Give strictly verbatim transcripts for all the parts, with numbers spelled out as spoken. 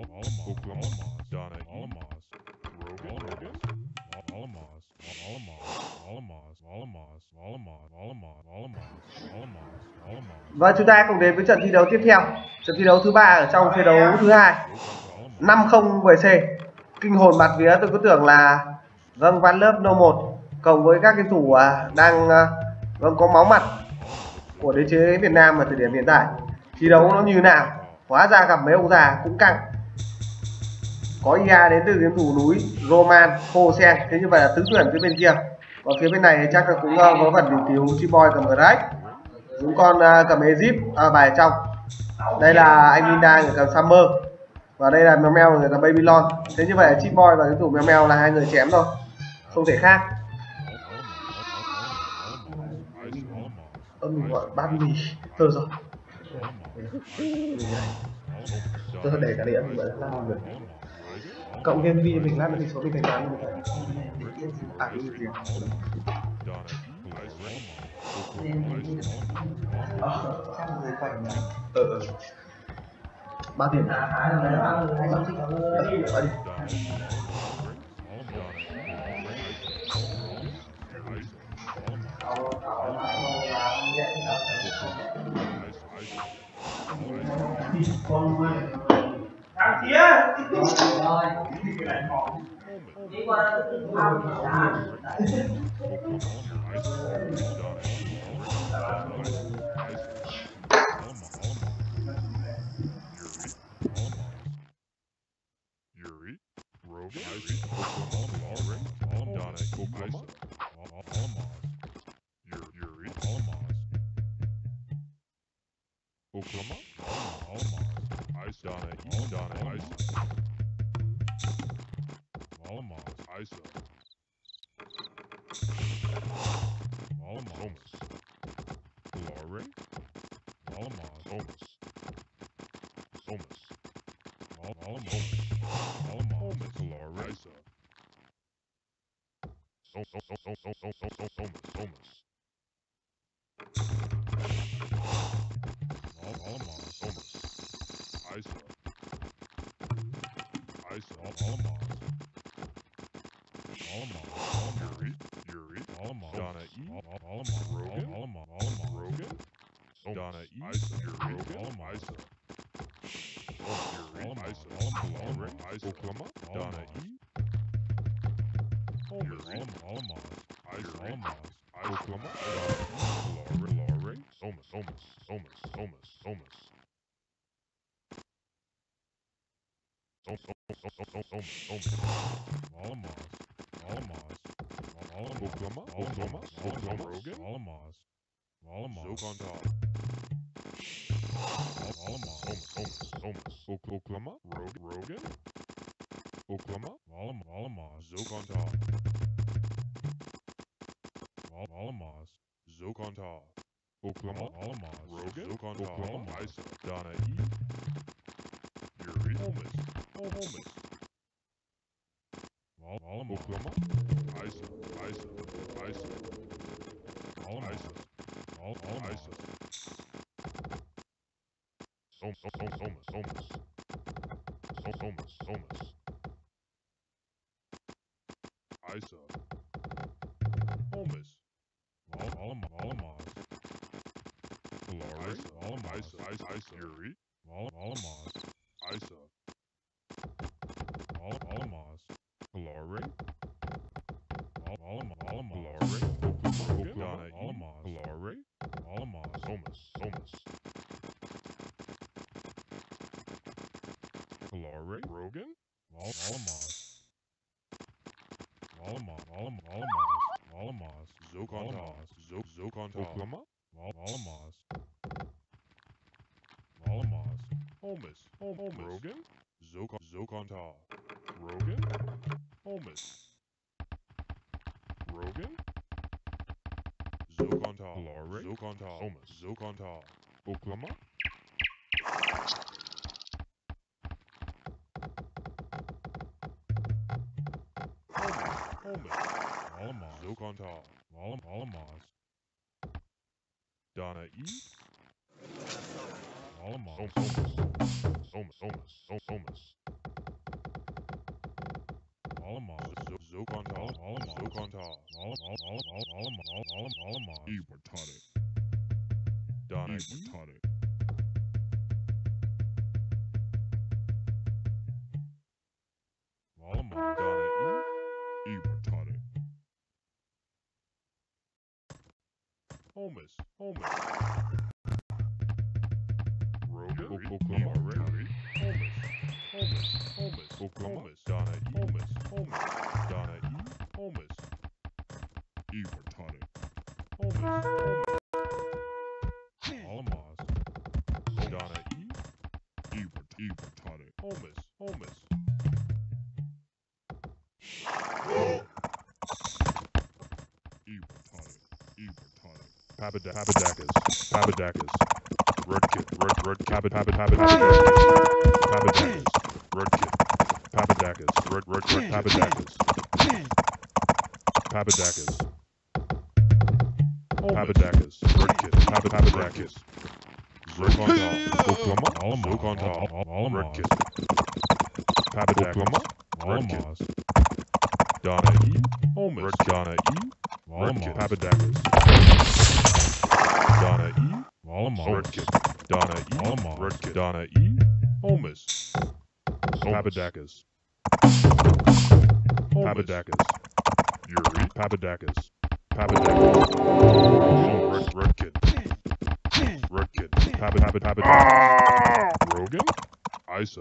Oklahoma, Donna Alamos, Rogan, Rogan, Alamos, Alamos, Alamos, Alamos, Alamos, Alamos, Alamos, Alamos, Alamos. Và chúng ta cùng đến với trận thi đấu tiếp theo, trận thi đấu thứ ba ở trong phiên đấu thứ hai. Năm không vê xê. Kinh hồn bạt vía, tôi cứ tưởng là vâng Van Lớp No một cộng với các cái thủ à, đang à, vâng có máu mặt của đế chế Việt Nam ở thời điểm hiện tại. Thi đấu nó như nào? Hóa ra gặp mấy ông già cũng căng. Có i a đến từ game thủ núi Roman Hồ Sen, thế như vậy là tứ tuyển phía bên kia. Còn phía bên này chắc là cũng uh, có phần điều thiếu Chiboi cầm Greg, chúng con uh, cầm Egypt à, bài trong. Đây là anh Linda người cầm Summer và đây là Mèo Mèo người cầm Babylon. Thế như vậy là Chiboi và game thủ Mèo Mèo là hai người chém thôi, không thể khác. Ơ mình gọi bát mì thôi rồi. Tôi để cả điện vậy là ngon rồi. Cộng game vi mình lát nữa thì số mình thành toán mình phải à cái gì ờ ờ ba tiền thằng kia rồi đi qua Yuri, Rogan, Oklahoma, Donna, Oklahoma, Alamos, Yuri, Alamos, Oklahoma, Alamos, Ice, Donna, Donna, Ice, Alamos, Isa, Alamos, Glory, Alamos, Somas, Somas, Alamos, Alamos, Glory, Isa, So, so, so, so, so, so, so, so, Somas, Somas, Alamos, Somas, Isa, Isa, Alamos, Alamos, Yuri, Yuri, Alamos, Donna E, Alamos, Rogan, Alamos, Alamos, Rogan, so Donna E, Isa, Yuri, Alamos, Isa, Yuri, Isa, Alamos, Isa, Oklahoma, Donna E, Yuri, Alamos, Isa, Alamos, Oklahoma, Donna E, Lore, Somas, Somas, Somas, Somas, Somas. So, so, so, so, so, so, so, Alamos, Alamos, Alamos, Oklahoma, Oklahoma, Oklahoma, Rogan, Alamos, Alamos, Zokonta, Alamos, Somas, Somas, Oklahoma, Rogan, Oklahoma, Alamos, Alamos, Zokonta, Alamos, Zokonta, Oklahoma, Alamos, Rogan, Zokonta, Oklahoma, Isa, Donna E, Yuri, Holmes, Holmes, Alamos, Oklahoma, Isa, Isa, Isa, Alamos, Alamos, Isa, Som, Som, Som, Somas, Somas, Som, Somas, Somas, Isa, Holmes, Alamos, Alamos, Glory, Alamos, Isa, Isa, Isa, Yuri, Alamos, Isa, Alamos, Glory, Alamos, Alamos, Glory, Oklahoma, Alamos, Glory, Alamos, Somas, Somas, Glory, Rogan, Alamos, Alamos, Alamos, Alamos, Alamos, Zokonta, Zokonta, Oklahoma, Alamos, Alamos, Holmes, Holmes, Rogan, Zokon, Zokonta, Rogan, Holmes, Rogan, Zokonta, Glory, Zokonta, Somas, Zokonta, Oklahoma, Holmes, Alamos, Zokonta, Alamos, Donna E, Alamos, Somas, Somas, Somas, Somas, Somas. Zukontar. Ibertonic. Donna Ibertonic. Donna E. Ibertonic. Holmes. Holmes. Rogan. Oklahoma. Holmes. Holmes. Holmes. Oklahoma. Donna E. Holmes. Holmes. Donna E. Holmes. Ibertonic. Holmes. Holmes. Donna E. Ebert. Ibertonic. Holmes. Holmes. Ibertonic. Ibertonic. Papada- Papadakis. Papadakis. Rudkit. Rud Rud Cabot Habit Habit Papadakis. Rudkit. Papadakis. Rud Rud Rud Papadakis. Papadakis. Papadakis. Rudkit. Papad Papadakis. Zukontar. Oklahoma. Zukontar. Rudkit. Papadakis. Rudkit. Donna E. Holmes. Donna E. Rudkit. Papadakis. Donna E. Rudkit. Donna E. Rudkit. Donna E. Holmes. Papadakis. Papadakis. Yuri. Papadakis. Papadakis. Rud Rudkit. Rudkit. Papad Papad Papadakis. Rogan. Isa.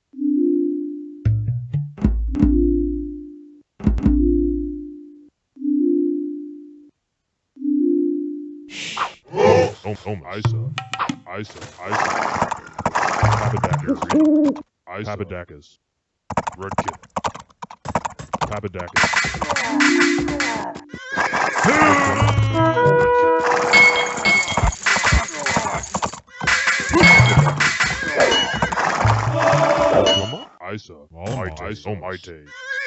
Oh, oh, Isa. Isa. Isa. Papadakis. Isa. Papadakis. Rudkit. Papadakis. Oklahoma. Isa. Maite. Isa. Maite.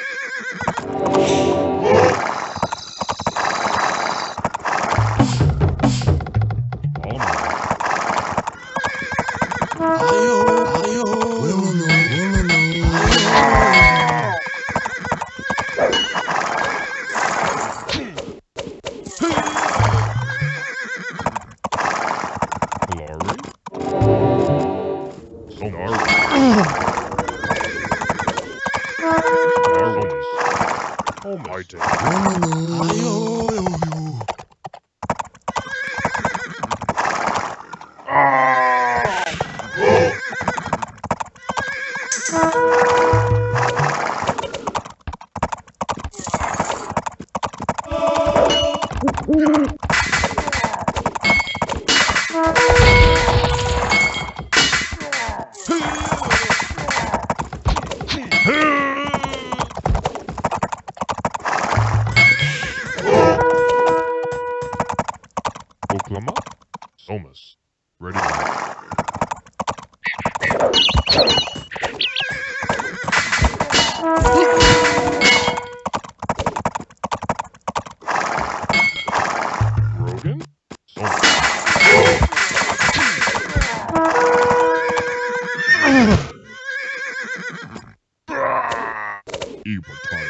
Oklahoma. Somas. Ready. Rogan. Somas. Ibertonic.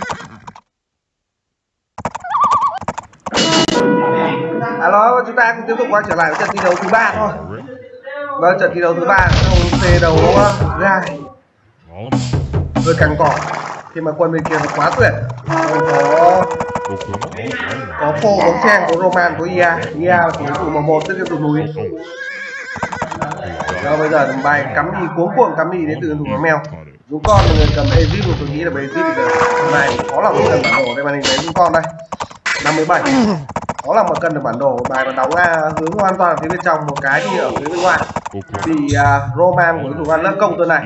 Alo, chúng ta cũng tiếp tục quay trở lại với trận thi đấu thứ ba thôi. Vâng, trận thi đấu thứ ba trong C đấu gai hơi căng cỏ khi mà quân bên kia nó quá tuyệt. Có có Phô, có Chen, có Roman, có i a. i a là thủ thủ mà một từ tụi núi. Rồi bây giờ bài cắm đi cuống cuồng cắm đi đến từ thủ nó mèo. Dũng con là người cầm Egypt, mà tôi nghĩ là Egypt bây giờ hôm nay khó lòng cần bản đồ đây, màn hình đấy Dũng con đây năm mươi bảy khó lòng mà cần được bản đồ. Bài mà đóng uh, hướng hoàn toàn ở phía bên trong, một cái thì ở phía bên ngoài thì uh, Roman của thủ ăn lớp công tuần này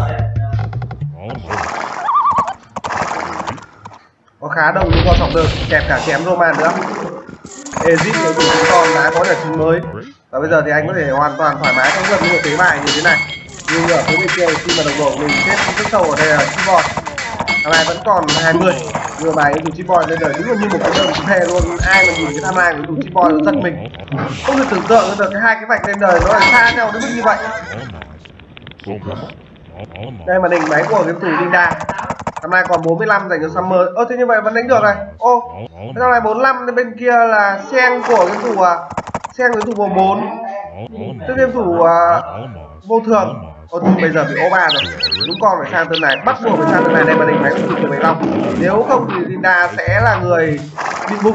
có khá đông những con sọc đường kẹp cả chém Roman nữa. Egypt của thủ con đã có được chính mới và bây giờ thì anh có thể hoàn toàn thoải mái trong gần như một thế bài như thế này. Nhưng ở phía bên kia khi mà đồng đội mình chết rất sâu ở đây là Chipboy, thằng này vẫn còn hai mươi. Vừa bài cái thủ Chipboy lên đời đúng là như một cái đơn thề luôn. Ai mà nhìn cái tham lai của thủ Chipboy nó giật mình, không thể tưởng tượng được cái hai cái vạch lên đời nó lại xa nhau đến mức như vậy. Đây màn hình máy của cái thủ Linda Năm nay còn bốn mươi lăm dành cho Summer. Ơ thế như vậy vẫn đánh được này. Ô, thế năm nay bốn mươi lăm, bên kia là Sen của cái thủ à, Sen với thủ mùa bốn. Tức game thủ uh, vô thường. Ô thì bây giờ bị ô ba rồi. Đúng con phải sang tên này, bắt buộc phải sang tên này. Đây mà đánh máy của Trường Bạch Long. Nếu không thì Linda sẽ là người bị bục.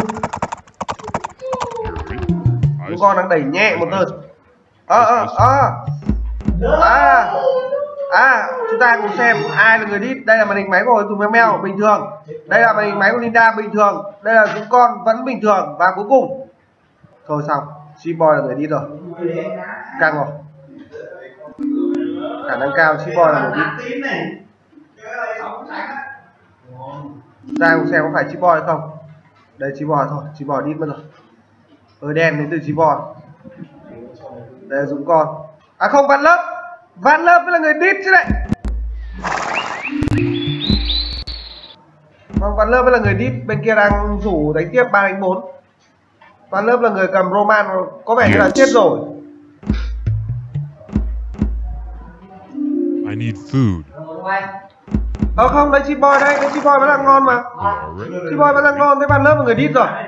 Đúng con đang đẩy nhẹ một tơn. Ơ ơ ơ À À chúng ta cùng xem ai là người đít. Đây là màn hình máy của Tùng Meo Meo bình thường. Đây là màn hình máy của Linda bình thường. Đây là Dũng con vẫn bình thường. Và cuối cùng thôi xong, Seaboy là người đít rồi. Căng rồi. Khả năng cao Seaboy là người đít. Ra cùng xem có phải Seaboy hay không. Đây Seaboy thôi, Seaboy đít mất rồi. Ơi đen đến từ Seaboy. Đây là Dũng con. À không, Văn Lớp. Văn Lớp mới là người đít chứ đấy. Vâng, Văn Lớp mới là người đít. Bên kia đang rủ đánh tiếp ba đánh bốn. Văn Lớp là người cầm Roman, có vẻ như là chết rồi. I need food. Ờ không, đấy Seaboy đây, cái Seaboy vẫn là ngon mà. Seaboy vẫn là ngon, thế Văn Lớp là người đít rồi.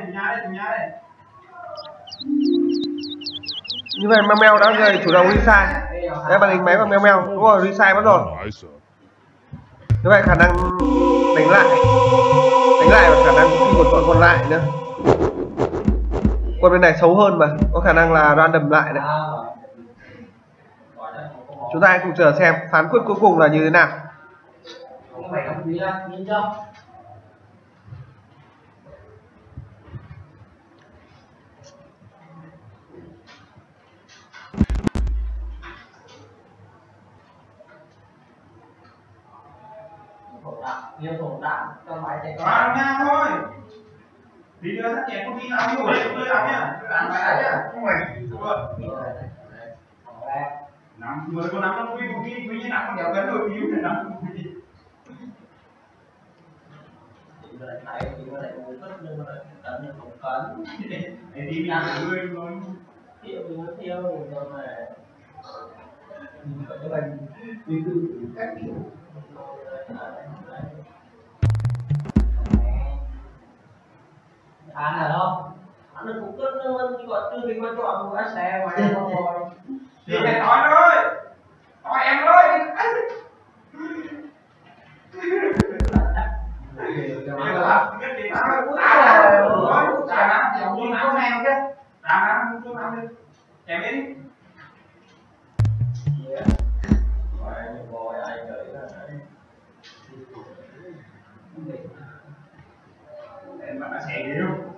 Như vậy Meo đã người chủ động resign. Đây màn hình máy của Meo Meo. Đúng rồi, resign mất rồi. Như vậy khả năng đánh lại Đánh lại và khả năng khi một chọn còn lại nữa. Quân bên này xấu hơn mà, có khả năng là random lại đấy. Chúng ta hãy cùng chờ xem phán quyết cuối cùng là như thế nào. Nhiều thủ đạn cho máy chạy qua nha thôi. Tí nữa thắt chén không đi làm nhiều để tôi làm nhá. Làm máy nhá. Không phải. Nắm người có nắm nó quy một quy quy như nắm con đéo gần rồi yếu thì nắm. Này thì nó lại ngồi rất nhưng mà cẩn nhưng không cẩn. Để đi làm người rồi. Thiệu thì nó thiêu rồi mà. Các bạn đi từ cách kiểu ăn là đâu ăn được cũng tốt nhưng mà gọi tư mình mà chọn một cái xe mà em không rồi thì mày nói thôi nói em ơi em mà nó sẽ đi đâu